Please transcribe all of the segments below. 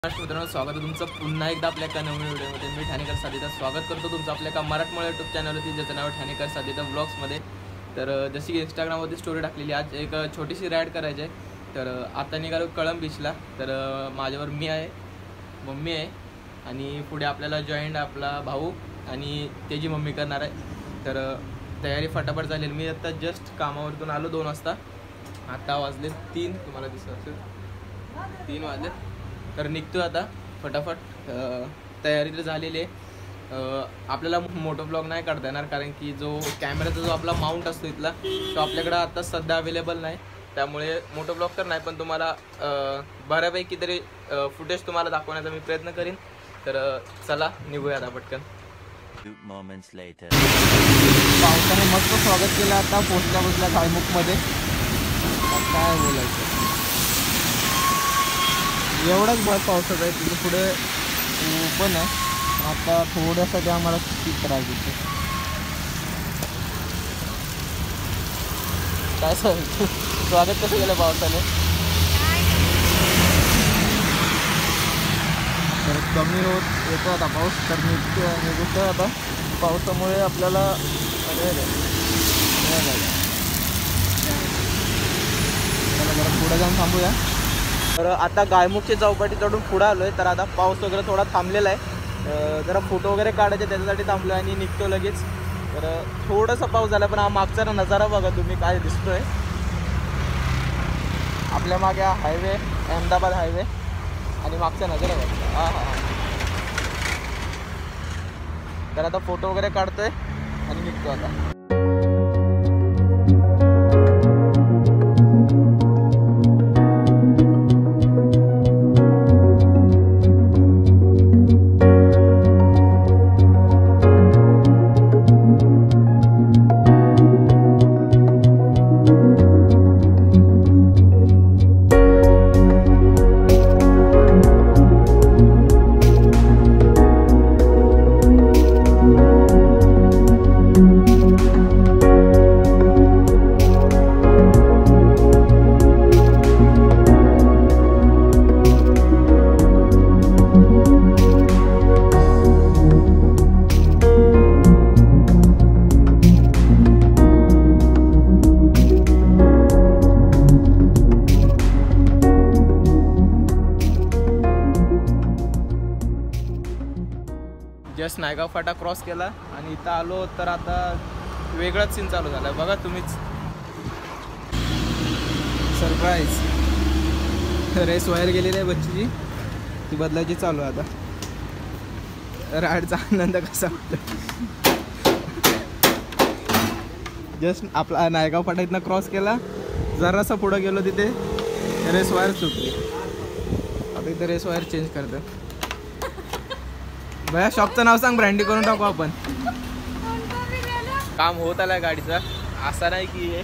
मित्रांनो, स्वागत आहे तुमचं पुन्हा एकदा आपल्या एका नवीन व्हिडिओमध्ये. मी ठाणेकर साधिता स्वागत करतो तुमचं आपल्या एका मराठमोळ्या यूट्यूब चॅनलवरती, ज्याचं नाव ठाणेकर साधिता ब्लॉग्समध्ये. तर जशी की इंस्टाग्रामवरती स्टोरी टाकलेली, आज एक छोटीशी राईड करायची आहे. तर आता निघालो कळंब बीचला. तर माझ्यावर मी आहे, मम्मी आहे आणि पुढे आपल्याला जॉईंट आपला भाऊ आणि त्याची मम्मी करणार आहे. तर तयारी फटाफट झालेली. मी आता जस्ट कामावरतून आलो 2 वाजता. आता वाजले 3, तुम्हाला दिसत असेल 3 वाजले. तर निघतो आता फटाफट. तयारी तर झालेली आहे. आपल्याला मोटो ब्लॉग नाही काढता येणार, कारण की जो कॅमेराचा जो आपला माउंट असतो इथला, तो आपल्याकडं आता सध्या अवेलेबल नाही. त्यामुळे मोटो ब्लॉग तर नाही, पण तुम्हाला बऱ्यापैकी तरी फुटेज तुम्हाला दाखवण्याचा मी प्रयत्न करीन. तर चला निघूया आता पटकन. पावसाने मस्त स्वागत केलं. आता पोचल्या गायमुखमध्ये. काय बोलायचं, एवढाच बळ पावसाचा आहे. तिथे पुढे पण आहे. आता थोड्यासाठी आम्हाला किती त्रास देतो. काय स्वागत कसं केलं पावसाने. तर कमी होत येतो आता पाऊस. तर निघतो आता. पावसामुळे आपल्याला जरा पुढे जाऊन थांबूया. तर आता गायमुखची चौपाटी चढून पुढं आलो आहे. तर आता पाऊस वगैरे थोडा थांबलेला आहे. जरा फोटो वगैरे काढायचे, त्याच्यासाठी थांबलो आणि निघतो लगेच. तर थोडासा पाऊस झाला, पण हा मागचा नजारा बघा तुम्ही काय दिसतोय. आपल्या मागे हा हायवे, अहमदाबाद हायवे, आणि मागचा नजारा बघा. हा. तर आता फोटो वगैरे काढतोय आणि निघतो आता. जस्ट नायगाव फाटा क्रॉस केला आणि इथं आलो. तर आता वेगळाच सीन चालू झाला बघा तुम्हीच. सरप्राईज. रेस वायर गेलेली आहे बच्चीची, ती बदलायची चालू आहे आता. राईडचा आनंद कसा वाटतो. जस्ट आपला नायगाव फाटा इथनं क्रॉस केला, जरासा पुढं गेलो, तिथे रेस वायर सुटली. आता इथे रेस वायर चेंज करतो. भैया शॉपचं नाव सांग, ब्रँडिंग करून टाकू आपण. काम होत आलाय गाडीचा, असा नाही की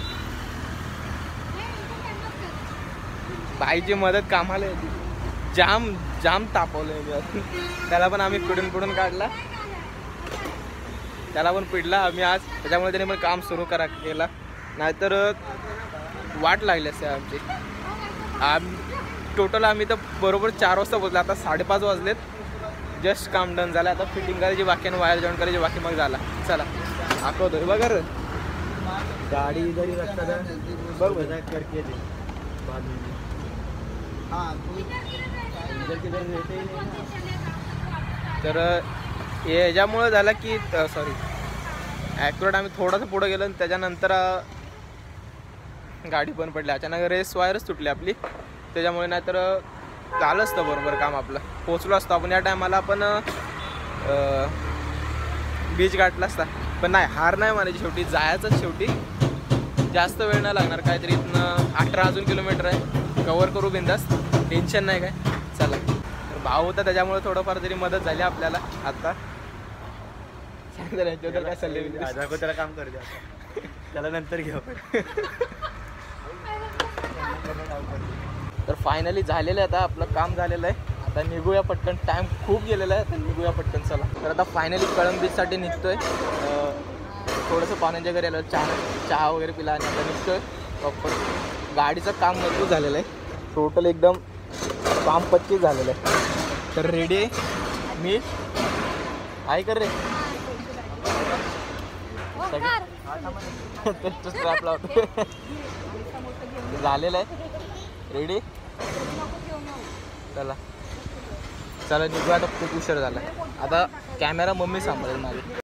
बाईची मदत कामाला येते. जाम तापवलंय. त्याला पण आम्ही पुढून काढला, त्याला पण पिडला आम्ही आज. त्याच्यामुळे त्याने पण काम सुरू केला, नाहीतर वाट लागली असते आमची. टोटल आम्ही तर बरोबर 4 वाजता पोहोचलो. आता 5:30 वाजलेत. जस्ट काम डन झालं. आता फिटिंग करायची बाकी आणि वायर जॉईन करायची बाकी, मग झाला. चला दाखवतोय बघा. गाडी जरी रस्ता बरोबर करते. तर हे ह्याच्यामुळं झालं की सॉरी ॲक्युरेट आम्ही थोडंसं पुढं गेलो आणि त्याच्यानंतर गाडी पण पडली. अचानक रेस वायरच तुटली आपली. त्याच्यामुळे नाहीतर झालं असतं बरोबर काम आपलं, पोचलो असतो आपण या टायमाला. आपण बीच गाठला असता, पण नाही, हार नाही मानायची. शेवटी जायचंच. शेवटी जास्त वेळ नाही लागणार. काहीतरी इथनं 18 अजून किलोमीटर आहे, कवर करू बिंदास, टेन्शन नाही काय. चला. तर भाऊ होता त्याच्यामुळे थोडंफार तरी मदत झाली आपल्याला. आता सांगितलं काय सल्ले त्याला काम करते, त्याला नंतर घेऊ. तर फायनली झालेलं आहे. आता आपलं काम झालेलं आहे. आता निघूया पटकन, टाईम खूप गेलेला आहे. तर निघूया पटकन चला. तर आता फायनली कळंब बीचसाठी निघतोय. थोडंसं पाण्याच्या घरी आलं, चहा वगैरे पिला आणि आता निघतोय प्रॉपर. गाडीचं काम मजबूत झालेलं आहे. टोटल एकदम काम 25 झालेलं आहे. तर रेडी आहे मी आहे कर रे स्ट्रॅप लावतो. झालेलं आहे रेडी. चला चला निघू आता. खूप उशीर झाला. आता कॅमेरा मम्मी सांभाळेल माझी.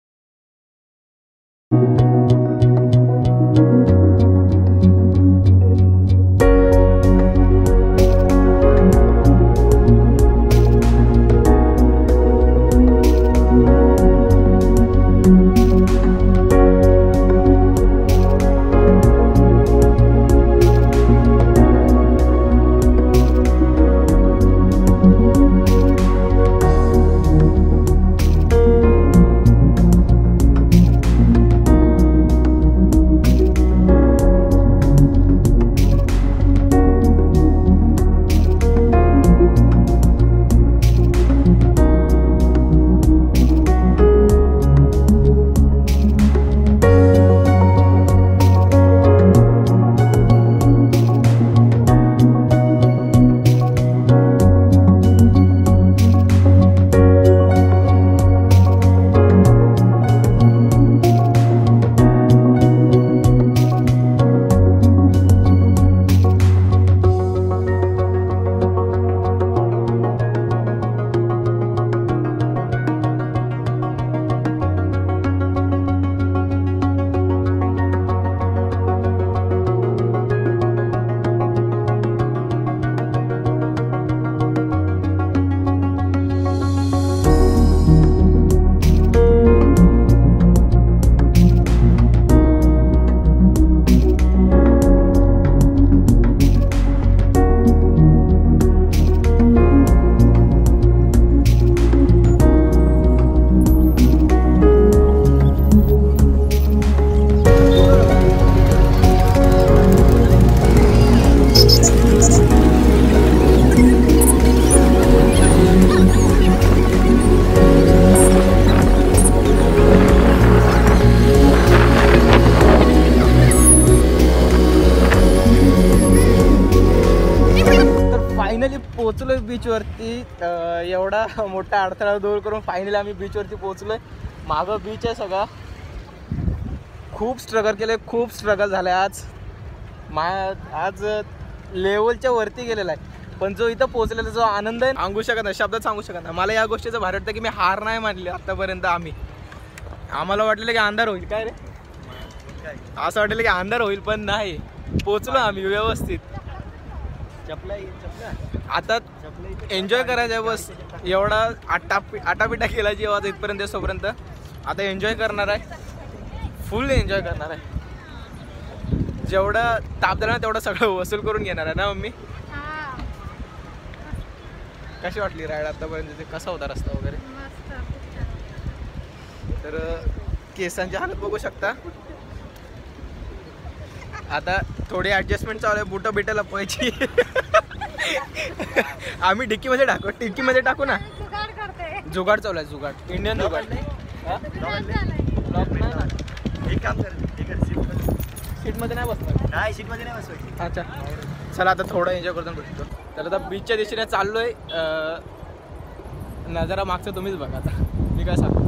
पोचलोय बीचवरती. एवढा मोठा अडथळा दूर करून फायनली आम्ही बीचवरती पोचलोय. मागं बीच आहे सगळा. खूप स्ट्रगल केलं, खूप स्ट्रगल झालं आज. आज लेवलच्या वरती गेलेला आहे. पण जो इथं पोचलेला जो आनंद आहे सांगू शकत नाही, शब्दात सांगू शकत नाही. मला या गोष्टीचं भारी वाटतं की मी हार नाही मानली आतापर्यंत. आम्हाला वाटलेलं की अंधार होईल काय रे, असं वाटलं की अंधार होईल, पण नाही, पोचलो आम्ही व्यवस्थित. आता एन्जॉय करायचं बस. एवढा आटापिटा केला जेव्हा इथपर्यंत येतोपर्यंत. आता एन्जॉय करणार आहे, फुल एन्जॉय करणार आहे. जेवढा ताप दिला ना तेवढं सगळं वसूल करून घेणार आहे ना मम्मी. कशी वाटली राईड आतापर्यंत? कसा होता रस्ता वगैरे? तर केसांची हालत बघू शकता. आता थोडी ऍडजस्टमेंट चालू आहे. बुटं बिटं लपवायची. आम्ही डिक्कीमध्ये टाकू ना. जुगाड चालू आहे, जुगाड, इंडियन जुगाड. एक काम कर, सीटमध्ये नाही बसणार. नाही सीटमध्ये नाही बसवायची. अच्छा चला आता थोडं एन्जॉय करतो भेटतो. तर आता बीचच्या दिशेने चाललोय. नजारा मागचं तुम्हीच बघा. आता मी काय सांगू,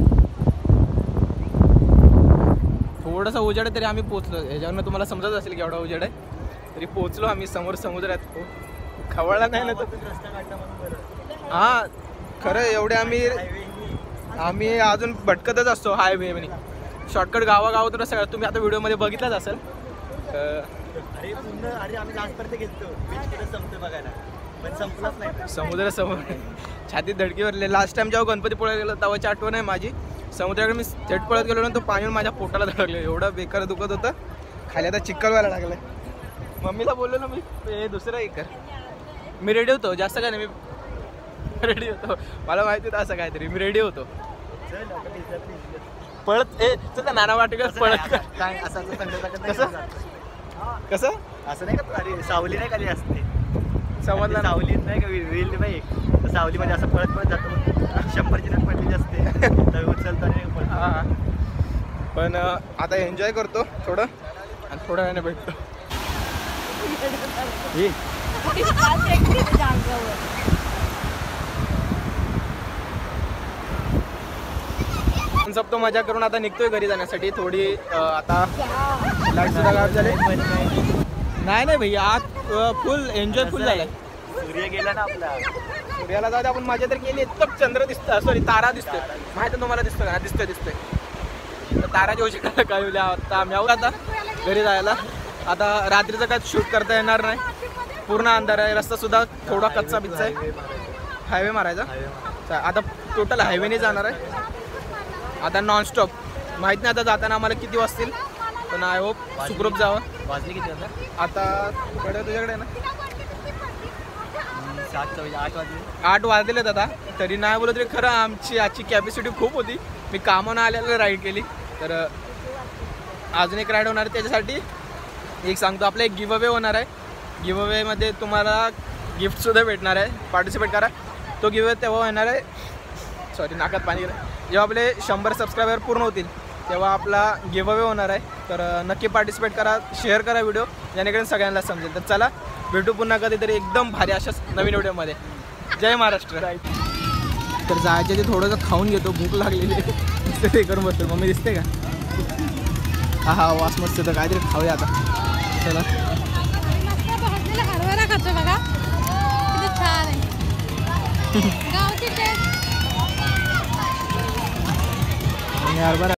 थोडंसं उजेड आहे तरी आम्ही पोचलो. ह्याच्यावरनं तुम्हाला समजत असेल की एवढा उजेड आहे तरी पोचलो आम्ही. समोर समुद्र आहे. खवळला नाही ना तो रस्ता काढला म्हणून बरं. हां खरं, एवढे आम्ही अजून भटकतच असतो हायवेने. शॉर्टकट गावागावातून सगळं तुम्ही आता व्हिडिओमध्ये बघितलंच असेल. अरे आम्ही लास्टपर्यंत गेलो, बीच संपतो बघायला, पण संपलाच नाही. समुद्र समोर छातीत धडकी भरले. लास्ट टाइम जेव्हा गणपतीपुळ्याला गेलो तेव्हाची आठवण आहे माझी. समुद्राकडे मी थेट पळत गेलो ना, तो पाणी माझ्या पोटाला धडकलं. एवढं बेकार दुखत होतं. खाली आता चिक्कल व्हायला लागलं. मम्मीला बोललो ना मी, हे दुसरं एक कर. मी रेडी होतो, जास्त काय नाही, मी रेडी होतो. मला माहिती होतं असं काहीतरी, मी रेडी होतो. पळत चल नाना वाटेकर पळत काय असं कसं असं नाही का? अरे सावली नाही कधी असते, समजलं? सावली नाही का रील नाही, सावलीमध्ये असं पळत जातो. 100ची नोट पडलेली असते तर उचलतो आणि हां. पण आता एन्जॉय करतो थोडं आणि थोड्या वेळाने भेटतो. सब तो मजा करून आता निघतोय घरी जाण्यासाठी. थोडी आता लाईट सुद्धा गायब झाले. नाही भैया आज फुल एन्जॉय फुल झालाय. सूर्य गेला ना आपला. सूर्याला जाऊ दे, आपण मजा तर केली. तर चंद्र दिसतं, सॉरी तारा दिसतोय. माहिती तुम्हाला दिसतं का? दिसतोय. तर ताराची उजेडाला कळवली. आता आम्ही आहोत आता घरी जायला. आता रात्रीचं काय शूट करता येणार नाही, पूर्ण अंधार आहे. रस्ता सुद्धा थोडा कच्चा बिच्चा आहे. हायवे मारायचा आता. टोटल हायवेने जाणार आहे आता नॉनस्टॉप. माहीत नाही आता जाताना आम्हाला किती वाजतील, पण आय होप सुखरूप जावं. वाजले किती आता कडे तुझ्याकडे ना 8 वाजले. 8 वाजलेत आता. तरी नाही बोलत तरी खरं आमची आजची कॅपॅसिटी खूप होती. मी कामानं आल्याला राईड केली. तर अजून एक राईड होणार आहे. त्याच्यासाठी एक सांगतो, आपला एक गिव्ह अवे होणार आहे. गिव्ह अवेमध्ये तुम्हाला गिफ्टसुद्धा भेटणार आहे. पार्टिसिपेट करा. तो गिव्ह अवे तेव्हा होणार आहे, सॉरी नाकात पाणी गेलं, जेव्हा आपले 100 सबस्क्रायबर पूर्ण होतील तेव्हा आपला गिव्ह अवे होणार आहे. तर नक्की पार्टिसिपेट करा, शेअर करा व्हिडिओ, जेणेकरून सगळ्यांना समजेल. तर चला भेटू पुन्हा कधीतरी एकदम भारी अशाच नवीन व्हिडिओमध्ये. जय महाराष्ट्र. तर जायच्या आधी थोडंसं खाऊन घेतो, भूक लागलेली आहे. ते करून बसतो. मम्मी दिसते का? हा वास मस्त तर काहीतरी खाऊया आता. चला हरभरा खातो बघा, किती छान आहे गावची टेस्ट. हरभरा